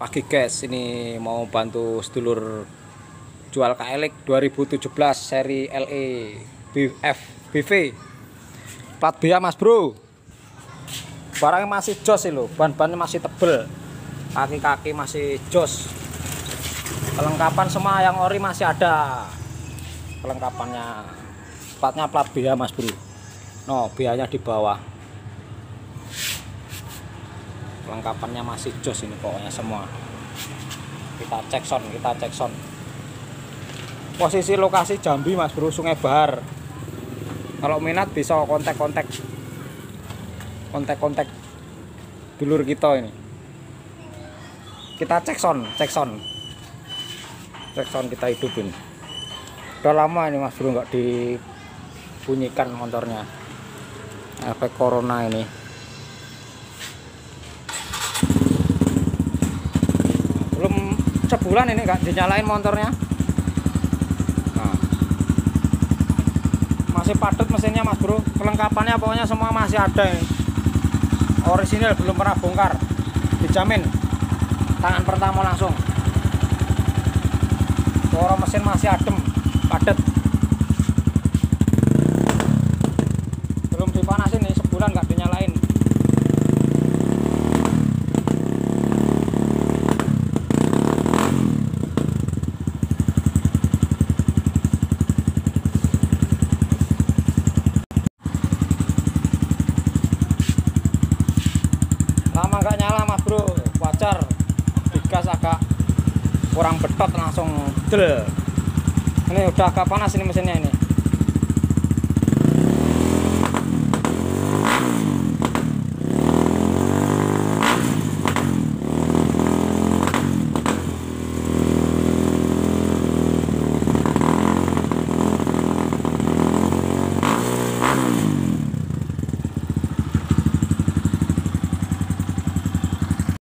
Pagi guys, ini mau bantu sedulur jual KLX 2017 seri LE BF BV plat B ya mas bro. Barangnya masih jos sih lo, ban-bannya masih tebel, kaki-kaki masih jos. Kelengkapan semua yang ori masih ada kelengkapannya. Platnya plat B ya mas bro. No, biayanya di bawah. Kelengkapannya masih jos ini pokoknya semua. Kita cek sound. Posisi lokasi Jambi mas bro, Sungai Bahar. Kalau minat bisa kontak dulur kita ini. Kita cek sound kita hidupin. Udah lama ini mas bro nggak dibunyikan motornya. Efek corona ini. Belum sebulan ini nggak dinyalain motornya. Nah, masih padat mesinnya mas bro. Kelengkapannya pokoknya semua masih ada ini. Orisinil, belum pernah bongkar, dijamin tangan pertama langsung. Suara mesin masih adem, padat, belum dipanasin nih, sebulan nggak dinyalain. Lama nggak nyala mas bro, wajar. Digas agak kurang betot langsung del. Ini udah agak panas ini mesinnya ini.